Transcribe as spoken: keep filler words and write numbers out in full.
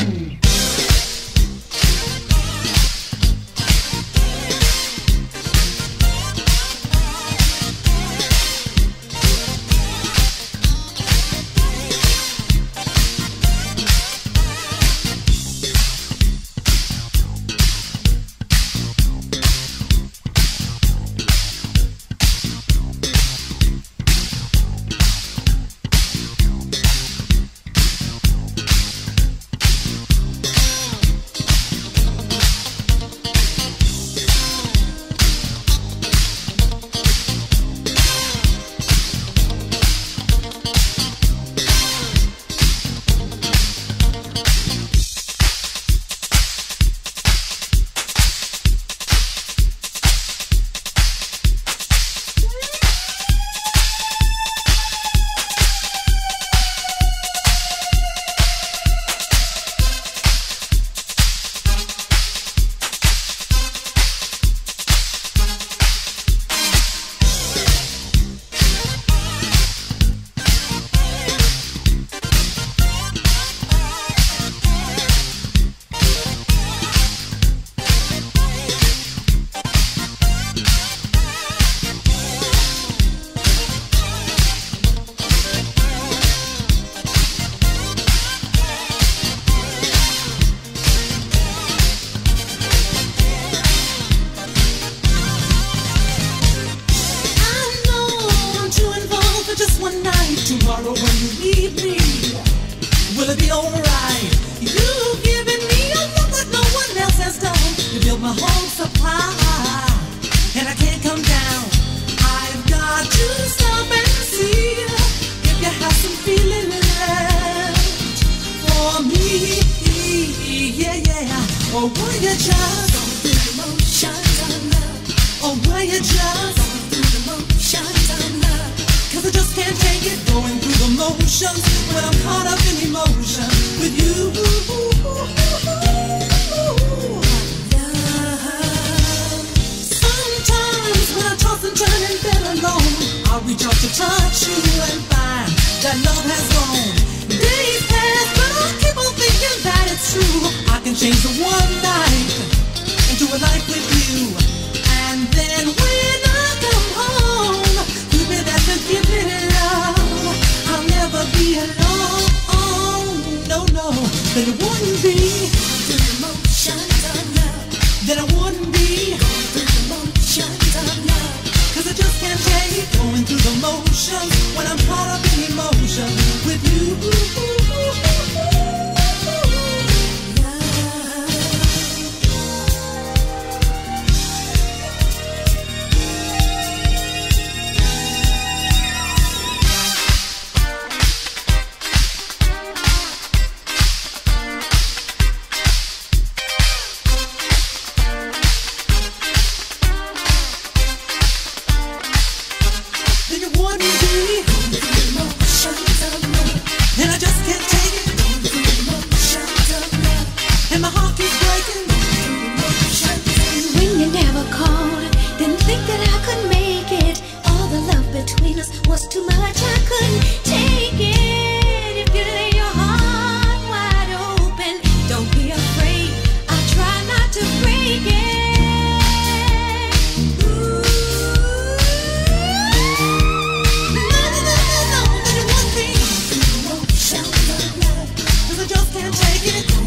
Tomorrow when you leave me, will it be alright? You've given me a love that no one else has done. You built my whole supply, and I can't come down. I've got to stop and see if you have some feeling left for me. Yeah, yeah. Or were you just going through the motions of love? Or were you just going through the motions of love? Cause I just can't take it going through the motions when I'm caught up in emotion with you. Love. Sometimes when I toss and turn in bed alone, I'll reach out to touch you and find that love has gone. Days pass, but I keep on thinking that it's true. I can change the one night into a life with you. And then when I come home, you be that to give me love. I'll never be alone. No, no, then it wouldn't be through the motions of love. Then I wouldn't be through the motions of love. Cause I just can't take going through the motions when I'm caught up in emotion with you. Was too much, I couldn't take it. If you lay your heart wide open, don't be afraid, I'll try not to break it. Ooh. No, no, no, no, no, then it won't be emotional love. Cause I just can't take it.